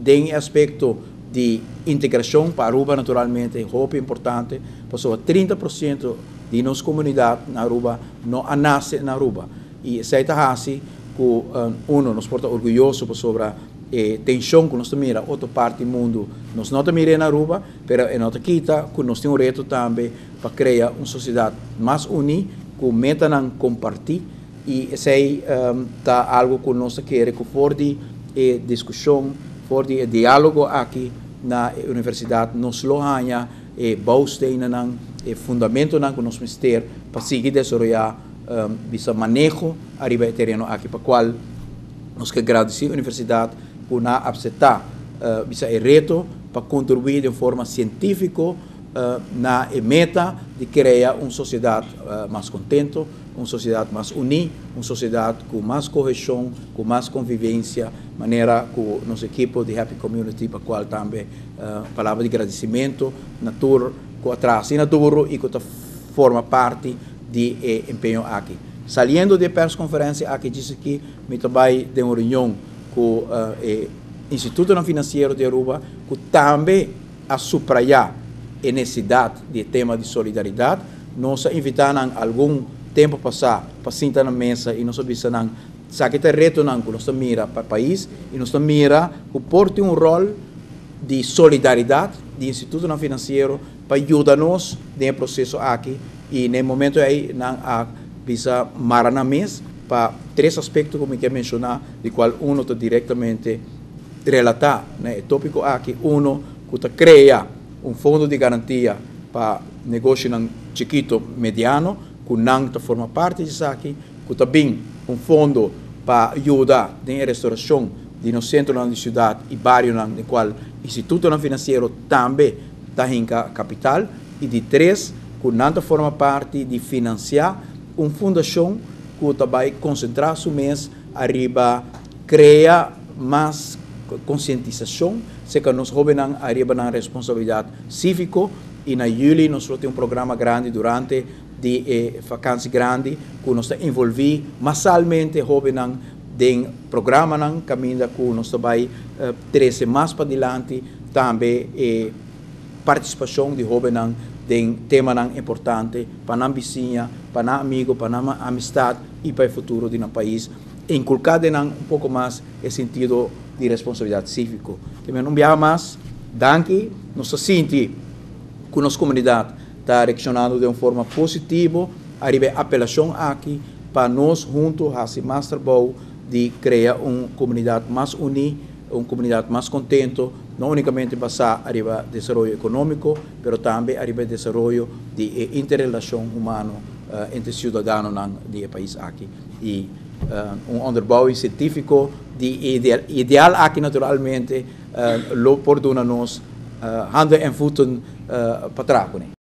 tem aspecto de integração para Aruba, naturalmente, é muito importante, porque 30% de nossa comunidade na Aruba não nasce na Aruba. E isso é assim que nos porta orgulhoso sobre a tensão que nós mira outra parte do mundo. Nós não miramos na Aruba, mas é nota quita que nós temos um reto também para criar uma sociedade mais unida, que meta não compartilhar. E isso é algo que nós queremos, que for de discussão, for de diálogo aqui na universidade, nós lo ganha bouwstenen, fundamento que nós vamos ter para seguir desenvolver esse manejo arriba do terreno aqui, para qual nós queremos agradecer a universidade por aceitar esse reto para contribuir de forma científica na meta de criar uma sociedade mais contente, uma sociedade mais unida, uma sociedade com mais coesão, com mais convivência, maneira que nosso equipe de Happy Community, para qual também palavra de agradecimento, natura, que atrás e naturo e que forma parte de empenho aqui. Saindo de essa conferência aqui, disse que me também de uma reunião com o Instituto Financeiro de Aruba, que também a subrayar a necessidade de tema de solidariedade. Nós invitamos algum tempo passar para sentar na mesa e nós observamos que tem reto que nós mira para o país e nós mira que porte um rol de solidariedade do Instituto Financeiro para ajudar-nos no processo aqui e no momento aí nós bisa mara na mesa para três aspectos como eu mencionar, de qual um está diretamente relatado, né, tópico aqui, que cria fundo de garantia para negócio chiquito mediano, que não forma parte disso aqui, que também fundo para ajudar na restauração de no centro da cidade e bairro no qual o Instituto Financeiro também está em capital, e de três, que não forma parte de financiar uma fundação que também concentrar seu mês arriba criar mais conscientização, se que nós jovens arriba na responsabilidade cívica e na julho nós temos um programa grande durante de vacância grande que nós envolver massalmente jovens em programa caminho que nós também trazer mais para adiante também participação de jovens em tema importante para a vizinha, para a amigo, para a amistade e para o futuro do país, inculcado um pouco mais o sentido de responsabilidade cívica. Também não viaja mais, danke, nós sentimos que nossa comunidade está reaccionando de uma forma positiva, arriba a apelação aqui para nós juntos fazer mais trabalho de criar uma comunidade mais unida, uma comunidade mais contente, não unicamente basada arriba desenvolvimento econômico, mas também arriba desenvolvimento de interrelação humana entre cidadãos do país aqui. E onderbouwing científico die ideal aqui naturalmente lo por nos handen en voeten para trás.